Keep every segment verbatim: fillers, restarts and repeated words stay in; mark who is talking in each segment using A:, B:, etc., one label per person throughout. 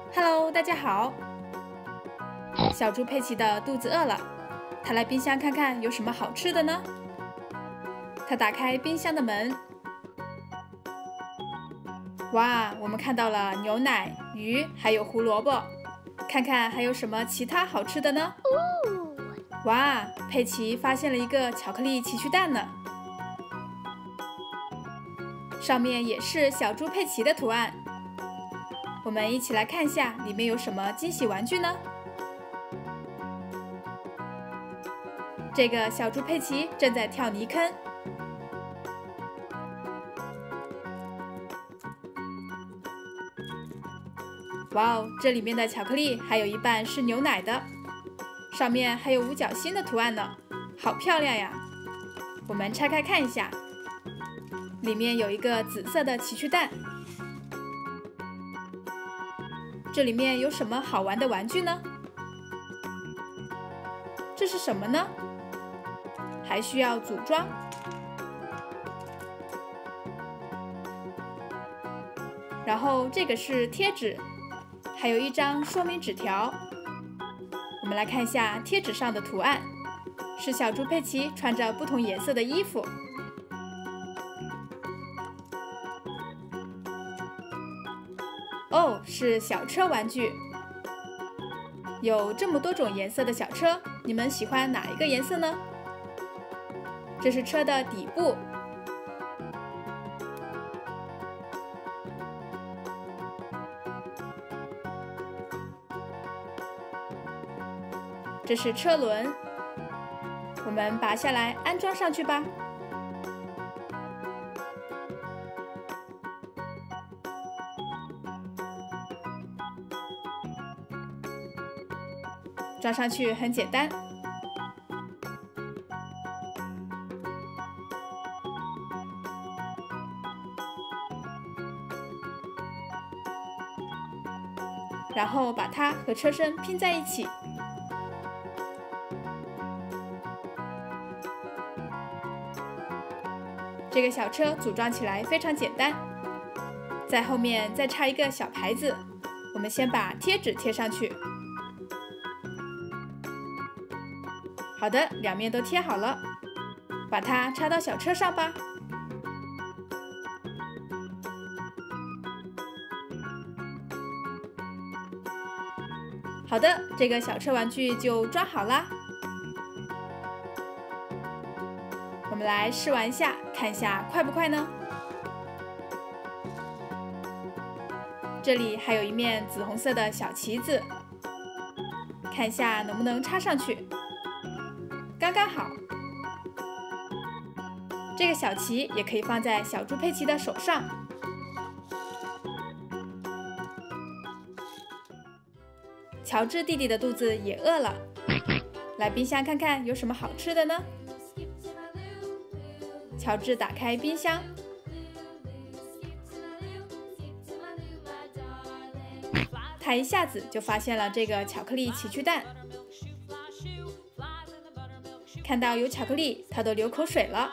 A: Hello， 大家好。小猪佩奇的肚子饿了，他来冰箱看看有什么好吃的呢？他打开冰箱的门，哇，我们看到了牛奶、鱼，还有胡萝卜。看看还有什么其他好吃的呢？哇，佩奇发现了一个巧克力奇趣蛋呢，上面也是小猪佩奇的图案。我们一起来看一下里面有什么惊喜玩具呢？这个小猪佩奇正在跳泥坑。哇哦，这里面的巧克力还有一半是牛奶的，上面还有五角星的图案呢，好漂亮呀！我们拆开看一下，里面有一个紫色的奇趣蛋。这里面有什么好玩的玩具呢？这是什么呢？还需要组装。然后这个是贴纸，还有一张说明纸条。我们来看一下贴纸上的图案，是小猪佩奇穿着不同颜色的衣服。哦，是小车玩具。有这么多种颜色的小车，你们喜欢哪一个颜色呢？这是车的底部。这是车轮，我们拔下来安装上去吧。装上去很简单。然后把它和车身拼在一起。这个小车组装起来非常简单，在后面再插一个小牌子，我们先把贴纸贴上去。好的，两面都贴好了，把它插到小车上吧。好的，这个小车玩具就装好啦。我们来试玩一下，看一下快不快呢？这里还有一面紫红色的小旗子，看一下能不能插上去。刚刚好。这个小旗也可以放在小猪佩奇的手上。乔治弟弟的肚子也饿了，来冰箱看看有什么好吃的呢？乔治打开冰箱，他一下子就发现了这个巧克力奇趣蛋。看到有巧克力，他都流口水了。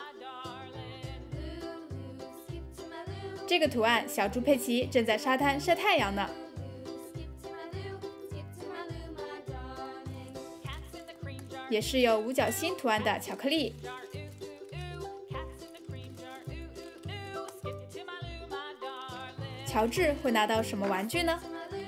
A: 这个图案，小猪佩奇正在沙滩晒太阳呢。也是有五角星图案的巧克力。乔治会拿到什么玩具呢？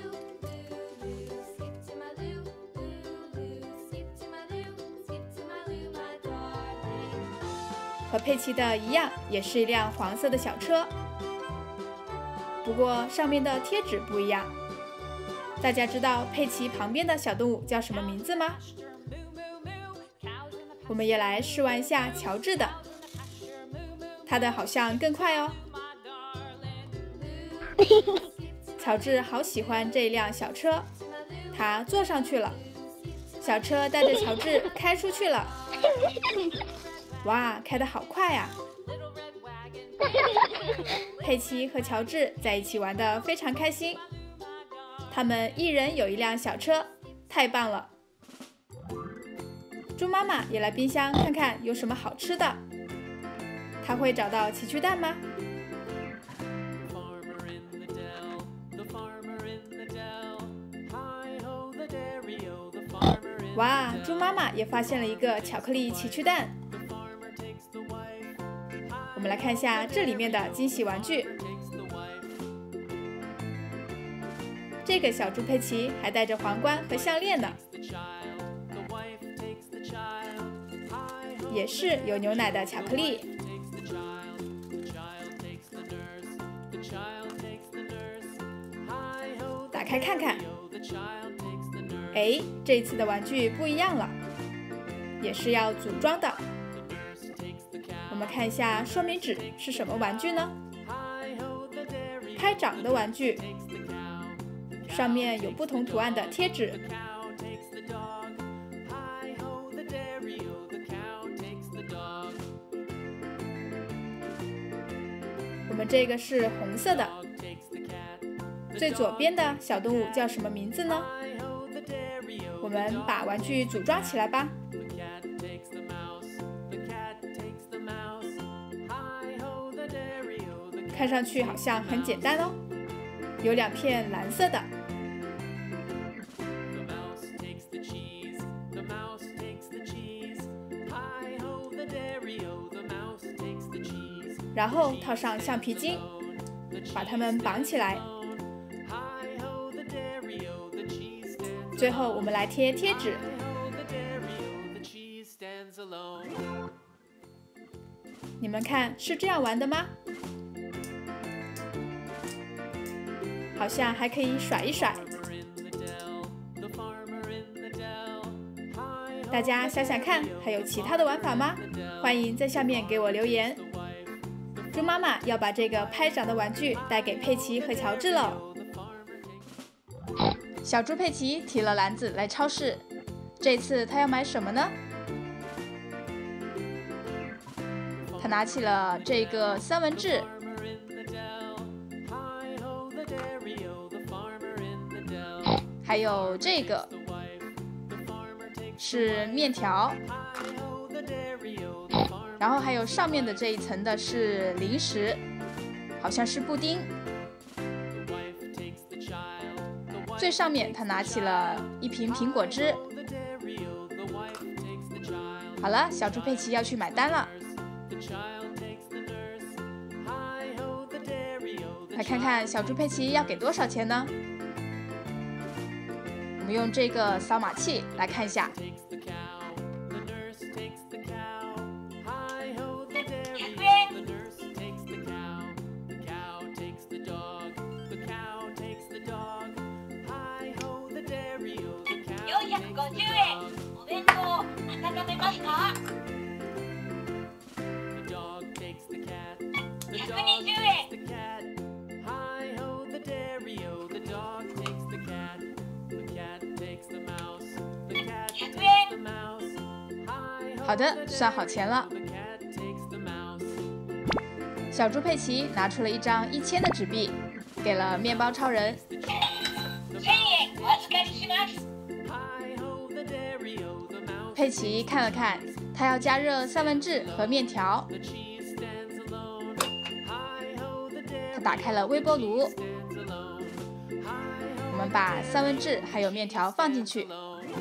A: 和佩奇的一样，也是一辆黄色的小车，不过上面的贴纸不一样。大家知道佩奇旁边的小动物叫什么名字吗？我们也来试玩一下乔治的，他的好像更快哦。乔治好喜欢这辆小车，他坐上去了，小车带着乔治开出去了。哇，开得好快呀！佩奇和乔治在一起玩得非常开心，他们一人有一辆小车，太棒了！猪妈妈也来冰箱看看有什么好吃的，她会找到奇趣蛋吗？ 哇，猪妈妈也发现了一个巧克力奇趣蛋。我们来看一下这里面的惊喜玩具。这个小猪佩奇还戴着皇冠和项链呢，也是有牛奶的巧克力。打开看看，哎，这一次的玩具不一样了，也是要组装的。我们看一下说明纸是什么玩具呢？开掌的玩具，上面有不同图案的贴纸。我们这个是红色的。最左边的小动物叫什么名字呢？我们把玩具组装起来吧。看上去好像很简单哦，有两片蓝色的。然后套上橡皮筋，把它们绑起来。最后我们来贴贴纸。你们看，是这样玩的吗？好像还可以甩一甩。大家想想看，还有其他的玩法吗？欢迎在下面给我留言。猪妈妈要把这个拍掌的玩具带给佩奇和乔治了。小猪佩奇提了篮子来超市，这次他要买什么呢？他拿起了这个三文治，还有这个是面条，然后还有上面的这一层的是零食，好像是布丁。最上面他拿起了一瓶苹果汁。好了，小猪佩奇要去买单了。来看看小猪佩奇要给多少钱呢？我们用这个扫码器来看一下。好的，算好钱了。小猪佩奇拿出了一张一千的纸币，给了面包超人。佩奇看了看，他要加热三文治和面条。他打开了微波炉，我们把三文治还有面条放进去。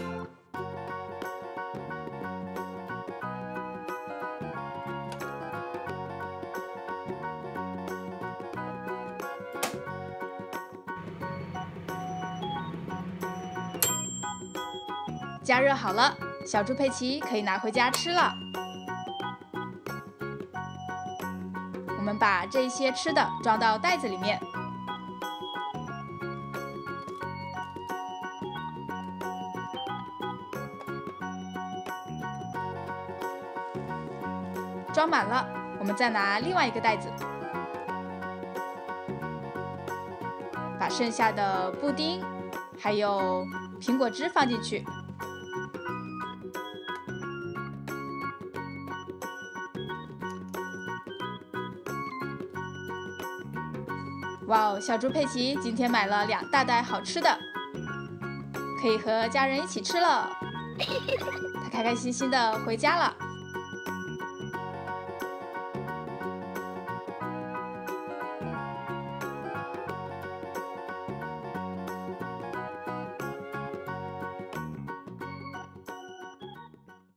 A: 加热好了，小猪佩奇可以拿回家吃了。我们把这些吃的装到袋子里面。装满了，我们再拿另外一个袋子，把剩下的布丁还有苹果汁放进去。哇哦，小猪佩奇今天买了两大袋好吃的，可以和家人一起吃了。他开开心心的回家了。